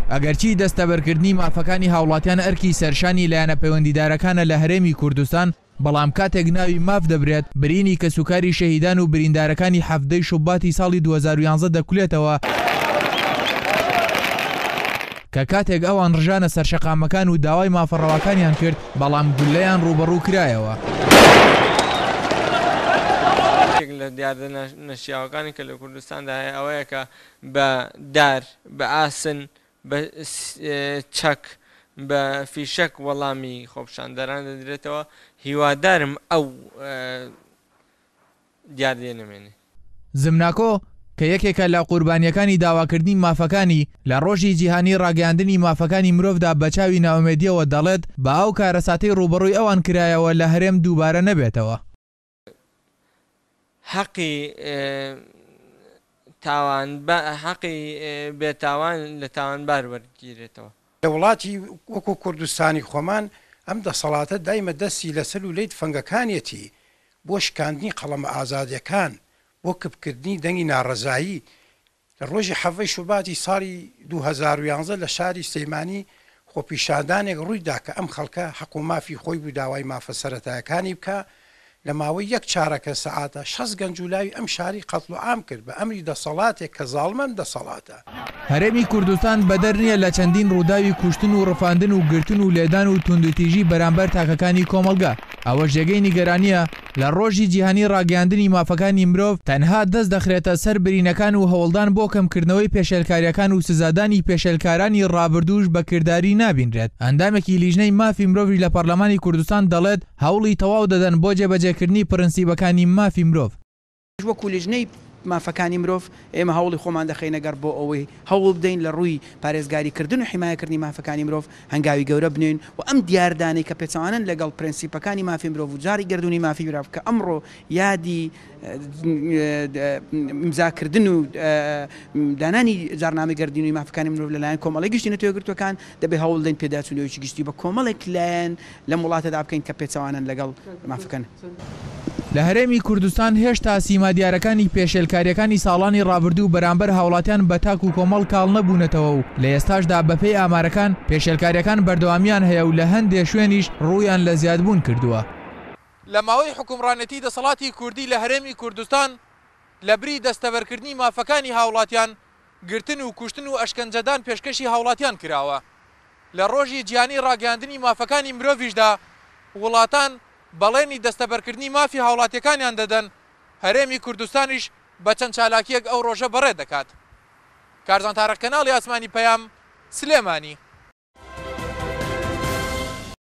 ئەگەرچی دەستەبەرکردنی مافەکانی هاوڵاتیان ئەرکی سەرشانی لایەنە پەیوەندیدارەکانە لە هەرێمی کوردستان، بەڵام کاتێک ناوی ماف دەبرێت برینی کەسوکاری شەهیدان و بریندارەکانی هەفتەی شوباتی ساڵی 2011 دەکولێتەوە کە کاتێک ئەوان ڕژانە سەرشەقامەکان و داوای مافەڕەواکانیان کرد، بەڵام گولەیان ڕوبەڕوو کرایەوە. لە دیاردە نەشیاوەکانی کە لە کوردستاندا هەیە ئەوەیە کە بە دار، بە ئاسن، بە چەک، بە فیشەک وەڵامی خۆپیشاندەران دەدرێتەوە. هیوادارم ئەو دیاردەیە نەمێنێ. زمناکۆ کە یەکێکە لە قوربانیەکانی داواکردنی مافەکانی لە ڕۆژی جیهانی ڕاگەیاندنی مافەکانی مرۆڤدا بەچاوی ناومێدیەوە دەڵێت بە ئەو کارەساتەی ڕوبەڕووی ئەوان کرایەوە لە هەرێم دووبارە نەبێتەوە. حەقی بێتاوان لە تاوانبار وەرگیرێتەوە. لە وڵاتی وەکو کوردستانی خۆمان ئەم دەسەڵاتە دایمە دەستی لەسەر و لەیت فەنگەکانیەتی بۆ شکاندنی قەڵەمە ئازادیەکان، بۆ کپکردنی دەنگی ناڕەزایی. لە ڕۆژی حەڤەی شوباتی ساڵی 2011 لە شاری سەیمانی خۆپیشاندانێک ڕوویدا کە ئەم خەڵکە حەق و مافی خۆی بوو داوای مافە سەرەتایەکانی بکە. لە ماوەی یەک چارەکە سەعاتە 6 گەنجولاوی ئەم شاری قەتڵ و عام کرد بە ئەمری دەسەڵاتێک کە زاڵمەند دەسەڵاتە. هەرێمی کوردستان بەدەر نییە لە چەندین ڕووداوی کوشتن و ڕفاندن و گرتن و لێدان و توندوتیژی بەرامبەر تاکەکانی کۆمەلگا. ئەوە ژێگەی نیگەرانیە لە ڕۆژی جیهانی ڕاگەیاندنی مافەکانی مرۆڤ تەنها دەست دەخرێتە سەر برینەکان و هەوڵدان بۆ کەمکردنەوەی پێشێلکاریەکان و سزادانی پێشێلکارانی ڕابردووش بەکردداری نابینرێت. ئەندامێکی لیژنەی مافی مرۆڤی لە پەرلەمانی کوردستان دەڵێت هەوڵی تەواو دەدەن بۆ جێبەجێکردنی پرەنسیبەکانی مافی مرۆڤ. وەکو لیژنەی مافەکانی مرۆڤ ئێمە هەوڵی خۆمان دەخینەگەر بۆ ئەوەی هەوڵ بدەین لە ڕووی پارێزگاریکردن و حیمایەکردنی مافەکانی مرۆڤ هەنگاوی گەورە بنێن و ئەم دیاردانەی کە پێچەوانن لەگەڵ پرەنسیپەکانی مافی مرۆڤ و جاری گردونی مافی مرۆڤ کە ئەمڕۆ یادی ئیمزاکردن و دانانی جارنامەی گردردنی مافەکانی مرۆڤ لەلایەن کۆمەڵی گشتی نەتوێگرتوەکان دەبێت هەوڵ بدەین پێداچوونەوەیکی گشتی بە کۆمەڵێک لایەن لەم وڵاتەدا بکەین کە پێچەوانن لەگەڵ مافەکان. لە هەرێمی کوردستان هێشتا سیما دیارەکانی پێشێلکاریەکانی ساڵانی ڕابردوو بەرامبەر هاوڵاتیان بە تاک و کۆمەڵ کاڵ نەبوونەتەوە و لە ئێستاشدا بەپێی ئامارەکان پێشێلکاریەکان بەردەوامیان هەیە و لە هەندێک شوێنیش ڕوویان لە زیادبوون کردووە. لە ماوەی حکومڕانەتی دەسەڵاتی کوردی لە هەرێمی کوردستان لە بری دەستەبەرکردنی مافەکانی هاوڵاتیان گرتن و کوشتن و ئەشکەنجەدان پێشکەشی هاوڵاتیان کراوە. لە ڕۆژی جیهانی ڕاگەیاندنی مافەکانی مرۆڤیشدا وڵاتان بەڵێنی دەستەبەرکردنی مافی هاوڵاتیەکانیان دەدەن، هەرێمی کوردستانیش بە چەند چالاکیەک ئەو ڕۆژە بەڕێ دەکات. کارزانتارە کەناڵی ئاسمانی پەیام، سلێمانی.